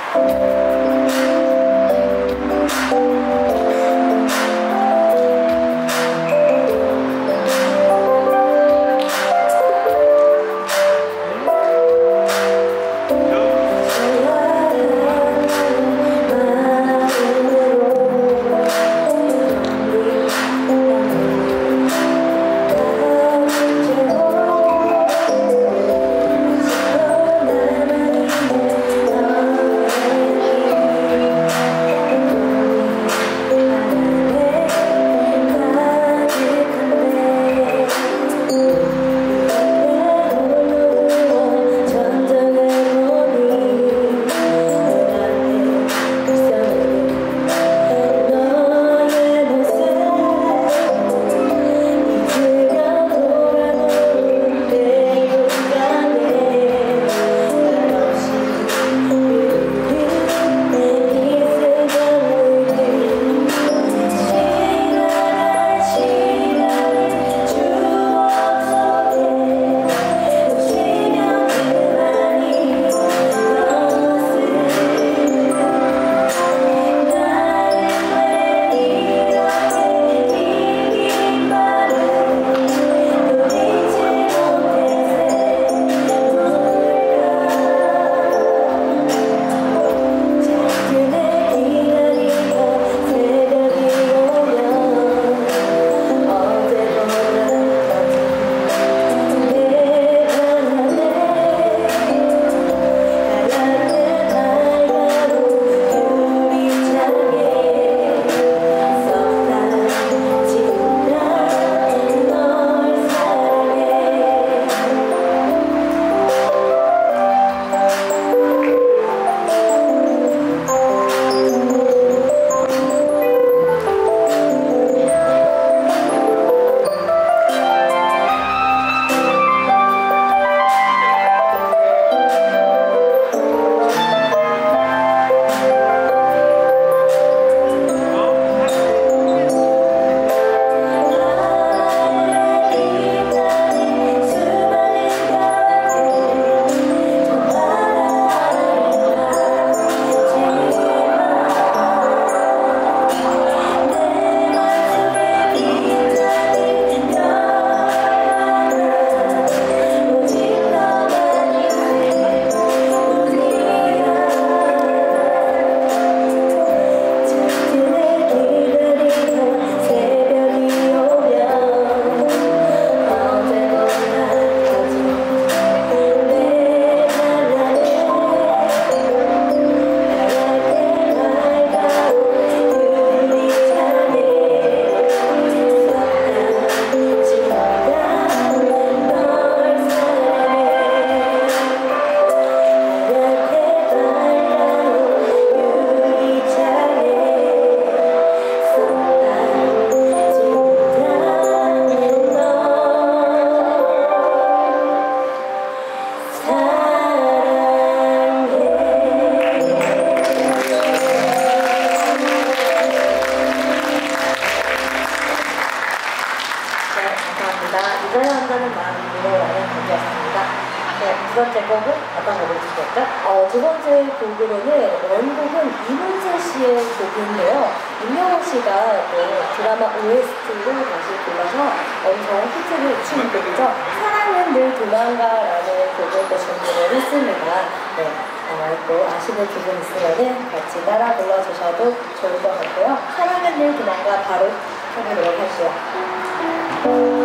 두 번째 곡은 어떤 곡을 주셨죠? 두 번째 곡으로는 원곡은 이문세 씨의 곡인데요. 임영웅 씨가 드라마 OST로 다시 불러서 엄청 히트를 친 곡이죠. 사랑은 늘 도망가라는 곡을 또 준비를 했습니다. 네, 또 아시는 부분 있으면 같이 따라 불러주셔도 좋을 것 같고요. 사랑은 늘 도망가 바로 해보도록 할게요.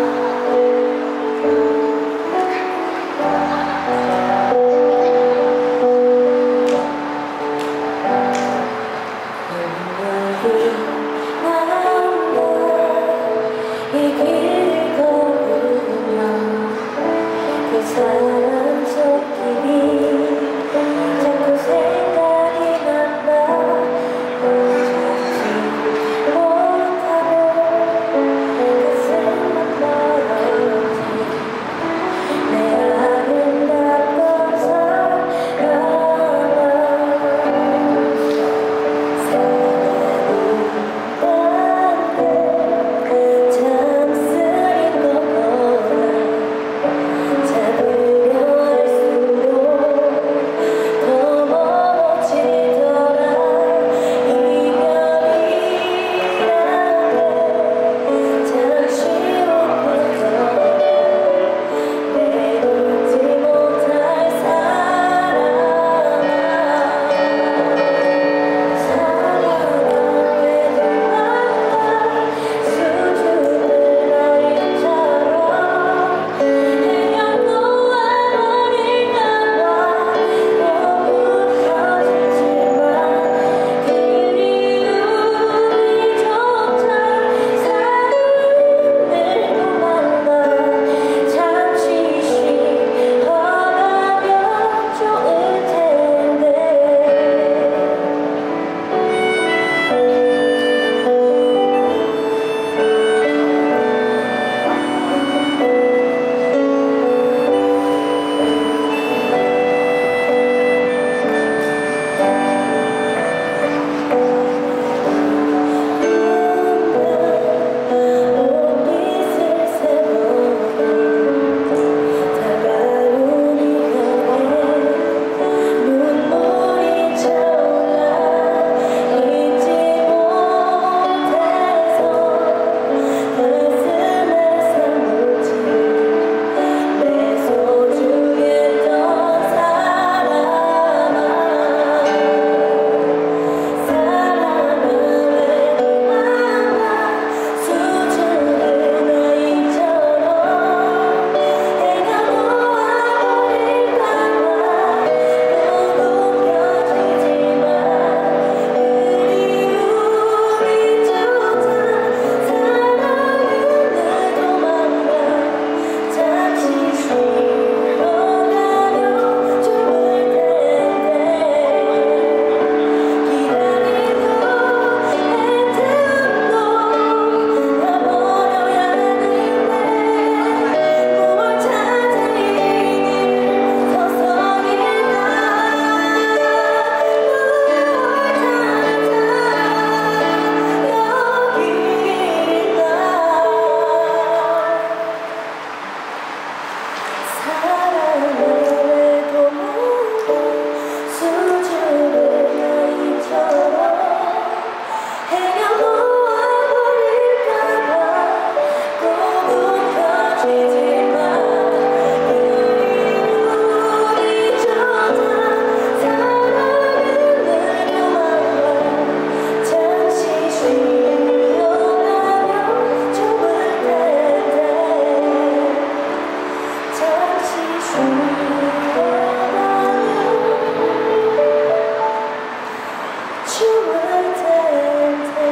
춤을 텐데.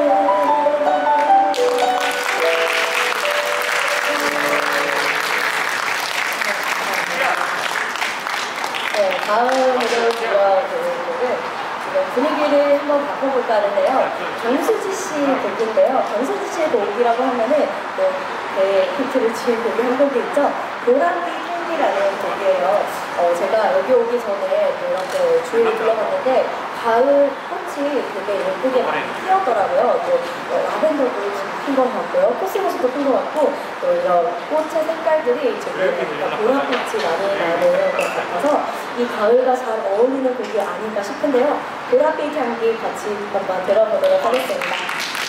네, 다음으로 불러드릴 곡은 분위기를 한번 바꿔볼까 하는데요. 경수지 씨 곡인데요. 경수지 씨의 곡이라고 하면은 네, 힌트를 지은 곡이 한 곡이 있죠. 보랏빛 향기라는 곡이에요. 제가 여기 오기 전에 이렇게 주위를 둘러봤는데 가을 꽃이 되게 예쁘게 많이 피었더라고요. 또 라벤더도 지금 핀 것 같고요. 코스모스도 핀 것 같고 또 이런 꽃의 색깔들이 되게 보랏빛이 많이 나는 것 같아서 이 가을과 잘 어울리는 곡이 아닌가 싶은데요. 보랏빛 향기 같이 한번 들어보도록 하겠습니다.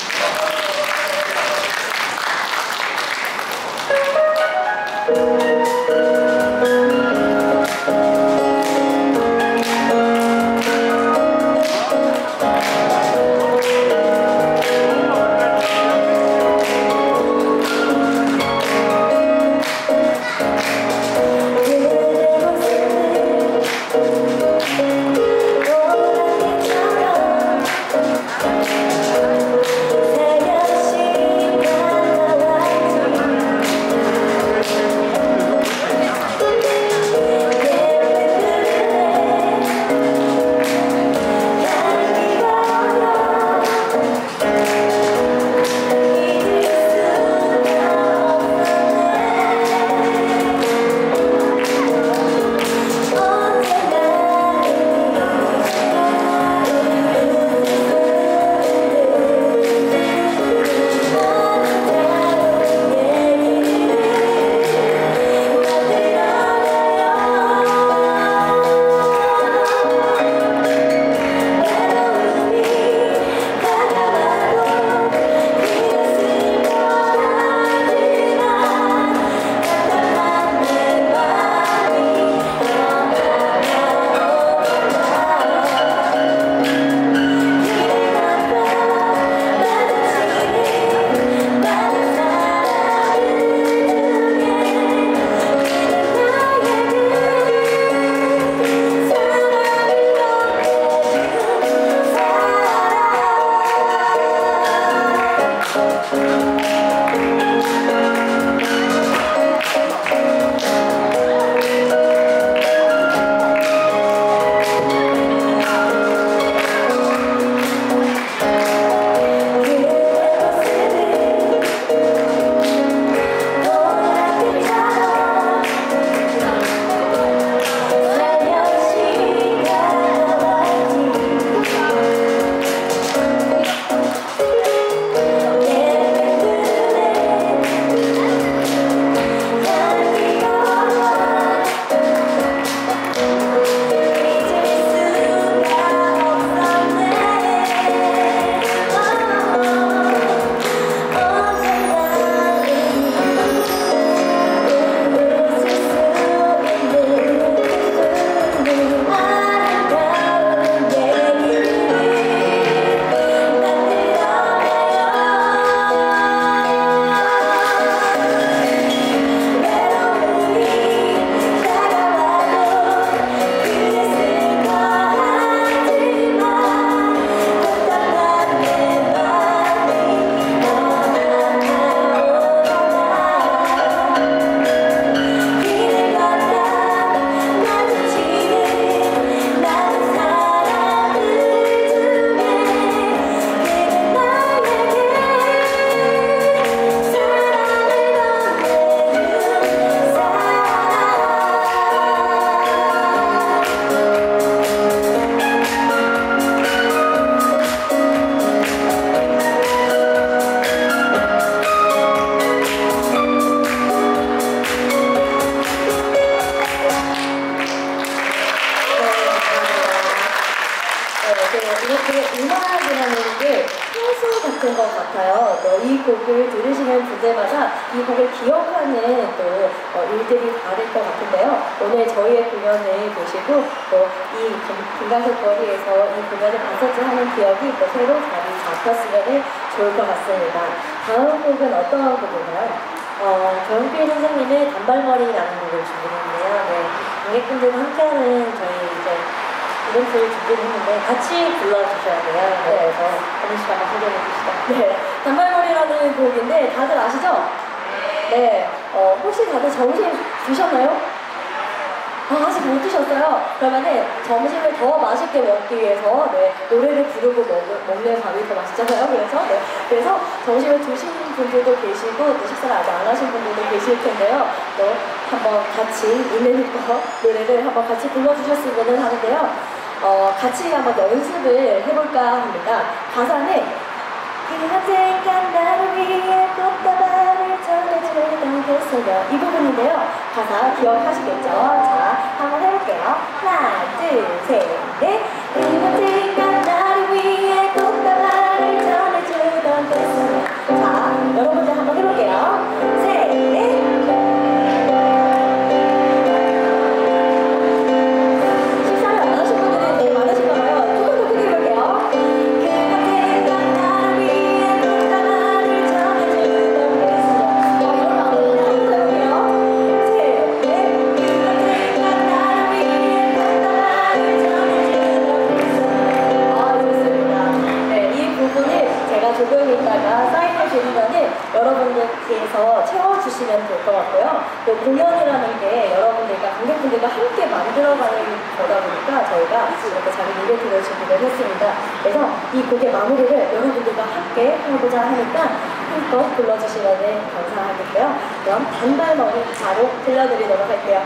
이렇게 음악이라는 게 향수 같은 것 같아요. 이 곡을 들으시는 분들마다 이 곡을 기억하는 또 일들이 다를 것 같은데요. 오늘 저희의 공연을 보시고 또 이 김가석 거리에서 이 공연을 봤었지 하는 기억이 또 새로 자리 잡혔으면 좋을 것 같습니다. 다음 곡은 어떤 곡인가요? 정필 선생님의 단발머리라는 곡을 준비했는데요. 네, 관객분들과 함께하는 저희 이제 이벤트를 준비를 했는데 같이 불러주셔야 돼요. 네. 그래서 하는 시간 한번 소개해 주시죠. 네. 단발머리라는 곡인데 다들 아시죠? 네. 혹시 다들 점심 드셨나요? 아직 못 드셨어요? 그러면은 점심을 더 맛있게 먹기 위해서 네, 노래를 부르고 먹는 밥이 더 맛있잖아요. 그래서 점심을 드신 분들도 계시고 또 식사를 아직 안 하신 분들도 계실 텐데요. 또 한번 같이 있는 힘껏 노래를 한번 같이 불러주셨으면 하는데요. 같이 한번 연습을 해볼까 합니다. 가사는 그대가 나를 위해 꽃다발을 전해주던 그 소녀 이 부분인데요. 가사 기억하시겠죠? 자, 한번 해볼게요. 하나, 둘, 셋, 넷. 그대가 나를 위해 꽃다발을 전해주던 그 소녀. 자, 여러분들 한번 해볼게요. 셋, 넷. 식사를 안 하신 분들이 되게 많으신가 봐요. 조금 더 크게 해볼게요. 조금 있다가 사인을 드리면은 여러분들께서 채워주시면 될 것 같고요. 또 공연이라는 게 여러분들과 관객분들과 함께 만들어가는 거다 보니까 저희가 이렇게 작은 이벤트를 준비를 했습니다. 그래서 이 곡의 마무리를 여러분들과 함께 하고자 하니까 한껏 불러주시면 감사하겠고요. 그럼 단발머리 바로 들려드리도록 할게요.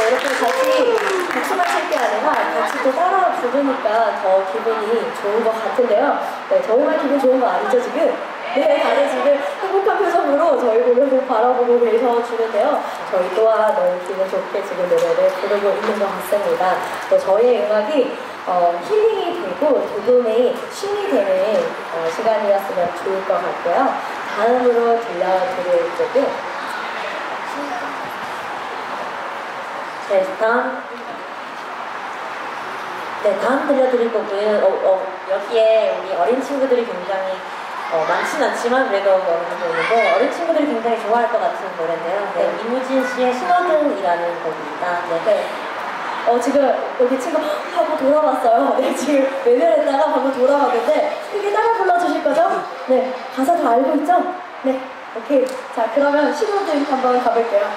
이렇게 같이 박수만 칠 게 아니라 같이 또 따라 부르니까 더 기분이 좋은 것 같은데요. 네, 저희만 기분 좋은 거 아니죠, 지금? 네, 다들 지금 행복한 표정으로 저희 공연을 바라보고 계셔주는데요. 저희 또한 너무 기분 좋게 지금 노래를 부르고 있는 것 같습니다. 또 저희의 음악이 힐링이 되고 조금의 쉼이 되는 시간이었으면 좋을 것 같고요. 다음으로 들려드릴 곡은 다음 들려드릴 곡은 여기에 우리 어린 친구들이 굉장히 많진 않지만 그래도 어느 정도 있는데 어린 친구들이 굉장히 좋아할 것 같은 노래인데요. 네, 이무진 씨의 신호등이라는 곡입니다. 네. 지금 여기 친구 하고 돌아왔어요. 네, 지금 외면했다가 방금 돌아왔는데 크게 따라 불러주실 거죠? 네, 가사 다 알고 있죠? 네, 오케이. 자, 그러면 신호등 한번 가볼게요.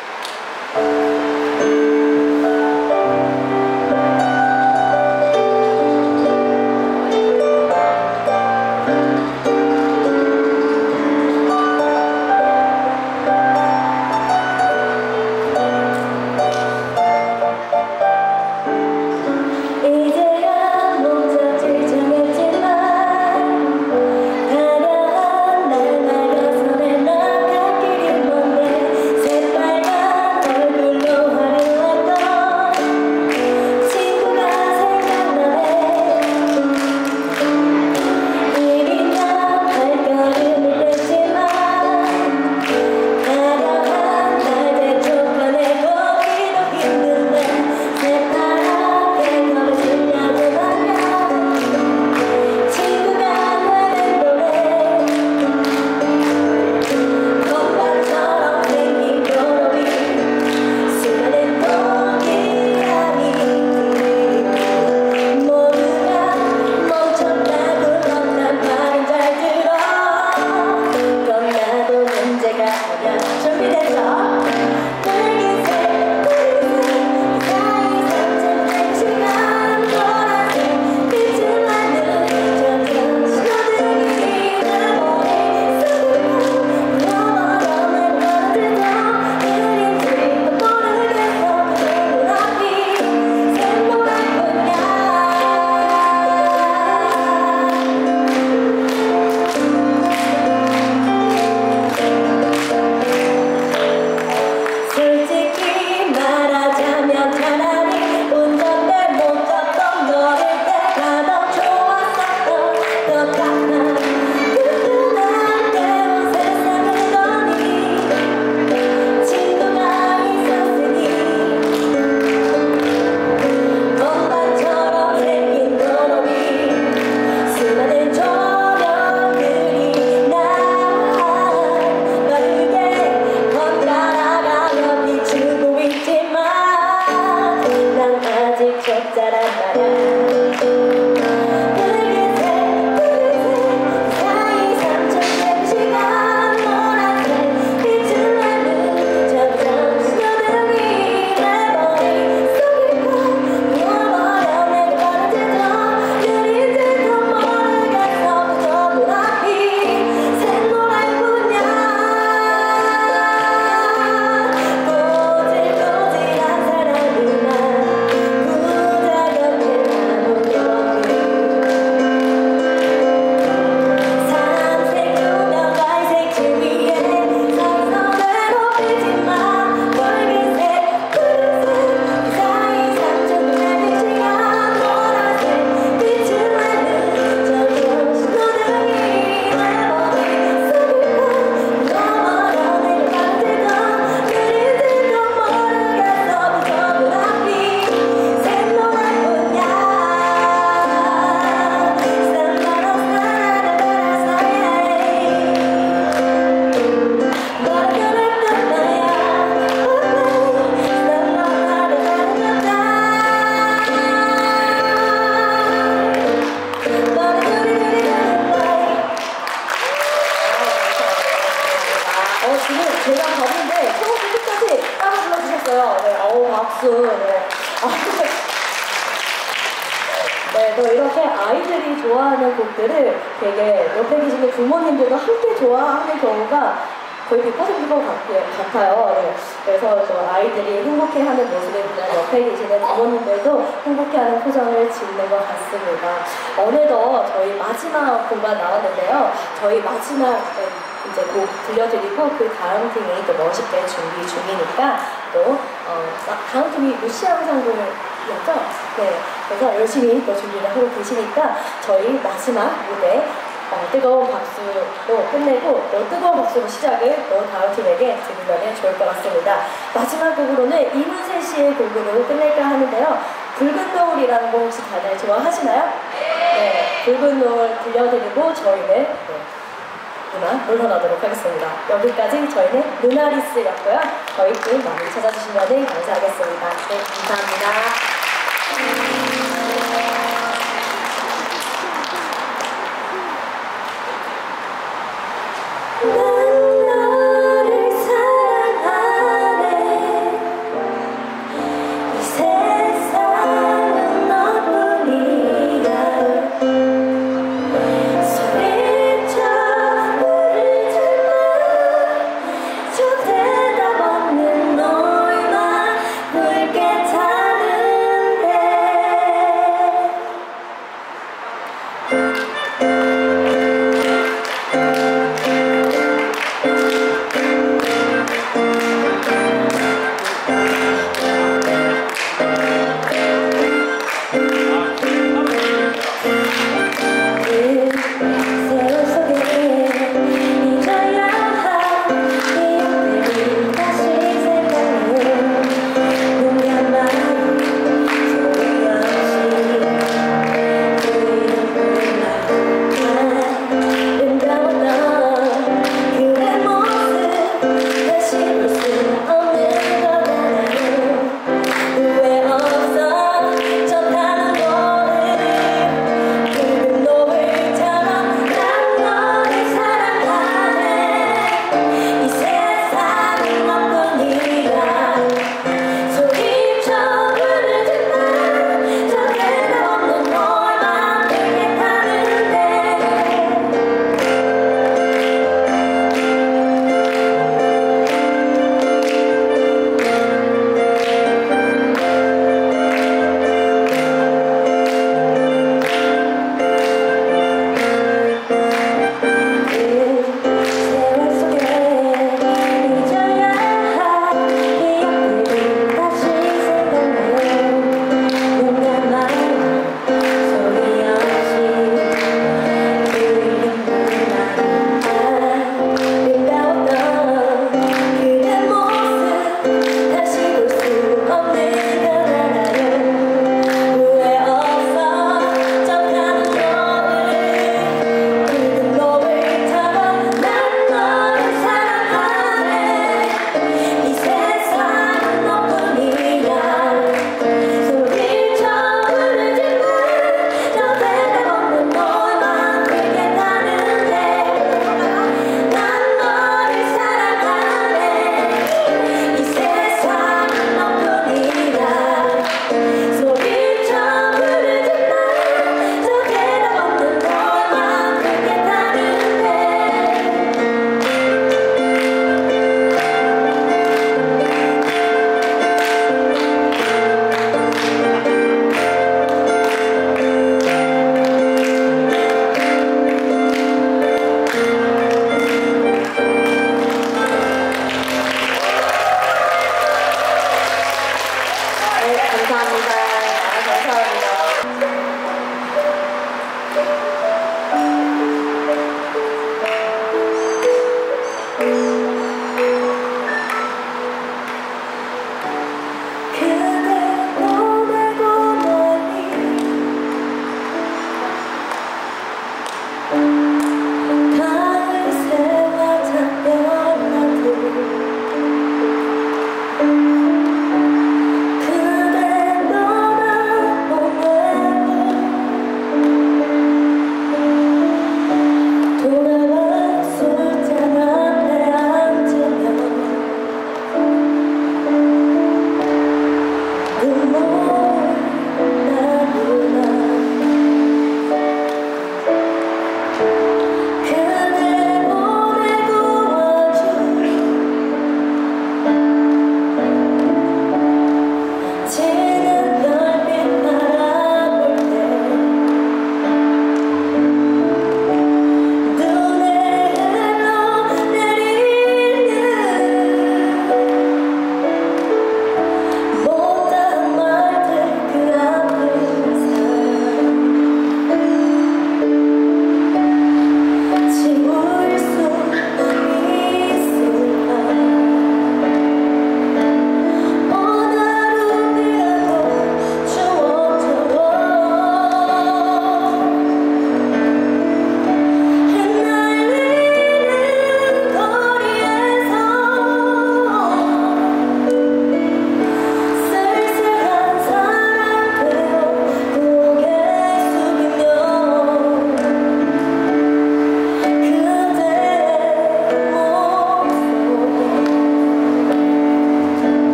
네, 또 이렇게 아이들이 좋아하는 곡들을 되게 옆에 계시는 부모님들도 함께 좋아하는 경우가 거의 100%인 것 같아요. 네. 그래서 저 아이들이 행복해하는 모습에 보면 옆에 계시는 부모님들도 행복해하는 표정을 짓는 것 같습니다. 어느덧 저희 마지막 공간 나왔는데요. 저희 마지막 이제 곡 들려드리고 그 다음 팀이 또 멋있게 준비 중이니까 또 다음 팀이 루시아 상공이었죠? 네. 그래서 열심히 또 준비를 하고 계시니까 저희 마지막 무대 뜨거운 박수로 끝내고 또 뜨거운 박수로 시작을 또 다음 팀에게 드리면 좋을 것 같습니다. 마지막 곡으로는 이문세 씨의 곡으로 끝낼까 하는데요. 붉은 노을이라는 곡 혹시 다들 좋아하시나요? 네, 붉은 노을 들려드리고 저희는 그만 물러나도록 하겠습니다. 여기까지 저희는 누나리스였고요. 저희 팀 많이 찾아주시면 감사하겠습니다. 네, 감사합니다.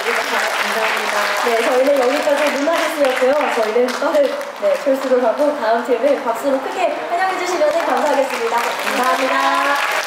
감사합니다. 네, 저희는 여기까지 문화뉴스였고요. 저희는 빠른 철수를 하고 다음 팀을 박수로 크게 환영해 주시면 감사하겠습니다. 감사합니다.